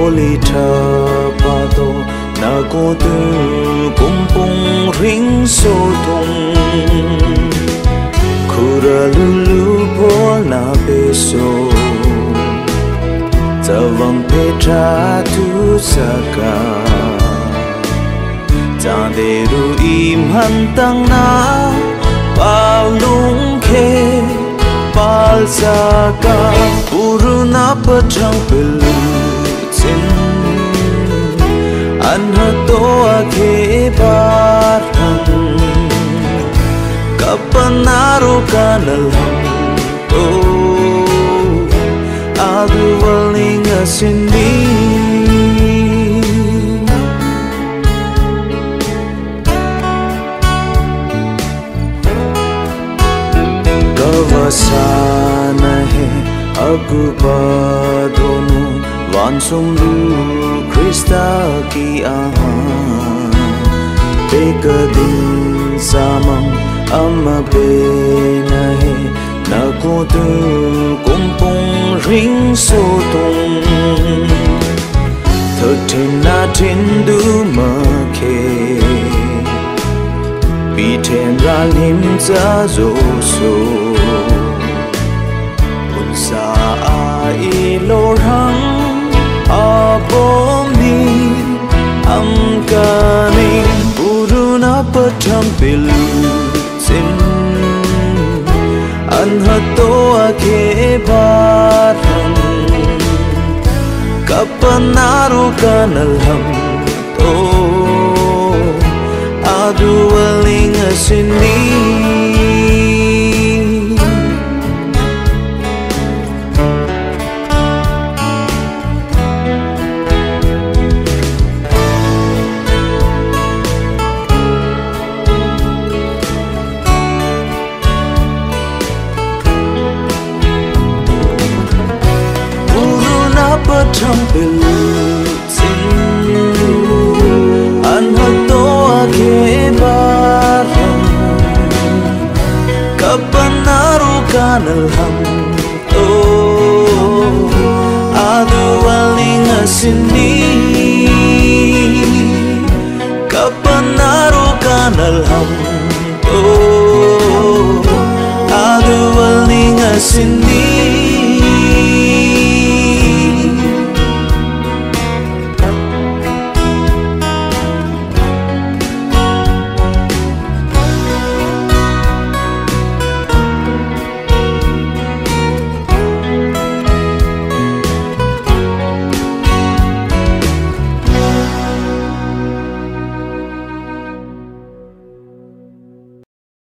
li tha pa to na ko tu kumpung ring so tung kura lulu po na beso zawang petra tu saka Chanderu imhan tang na palung ke palsaka puruna patrang pelu chin anha to ake barhang kapanaro kanal to adu walinga sindi Sana hai agupa dono vansumru Krista ki aha Bekadin samam amma be nahe nakutu kumpung ring sotung Thotena tindu makhe Biten ralim za zo so Unsa ilorang abomi amkani Uruna patam pilu sin Anhato ake barang Kapanaru kanalham to Adu waling asini Uruna patam pilu sin Anhato ake Kapanaru kanalham to adu waling asini Kapanaru kanalham to adu waling asini